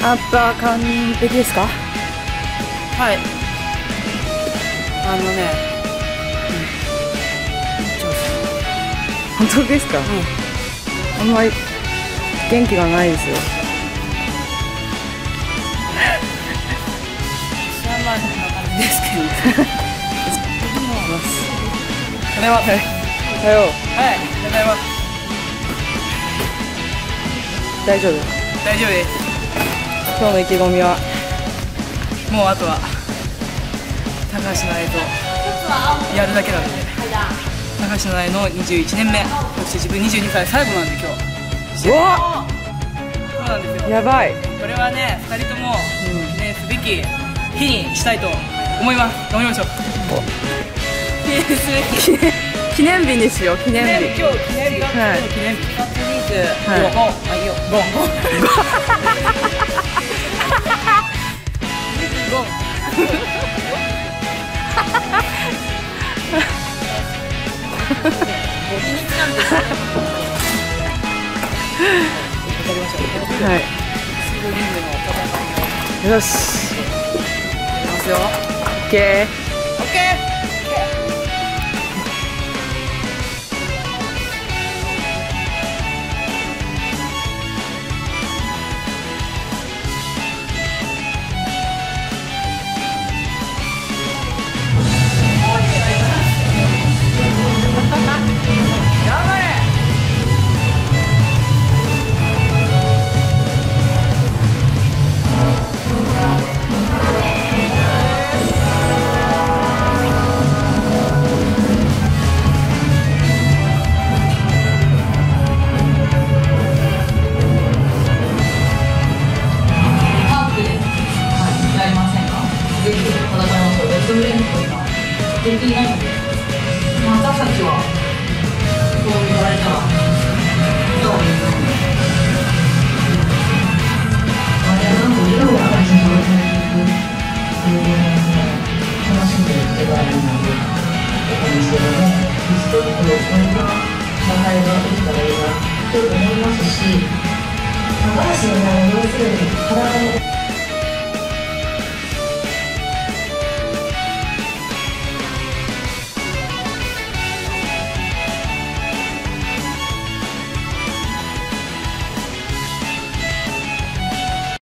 アッパー完璧ですか？ はい。 本当ですか？あんまり元気がないですよ。 知らない感じですけど。ただいま。はい。 おはよう。 はい。ただいま。 大丈夫？ 大丈夫です。 今日の意気込みは？ もうあとは高橋の愛とやるだけなので、高橋の愛の21年目、そして自分22歳最後なんで今日。 うわ！ そうなんですよ。 やばい。 これはね、2人とも記念すべき日にしたいと思います。頑張りましょう。記念すべき記念日にしよう。記念日。 今日記念日がはい記念日2つ25、 はいあ、いいよ、5 はい。よし。 いきますよ。 オッケー。 オッケー。 できないので、私たちはそう言われたらそういうふうになんか色を感じて楽しんでいけばいいなと思うんですけども、一つこんな社会ができたらいいなと思いますし、高橋の場合要するに体の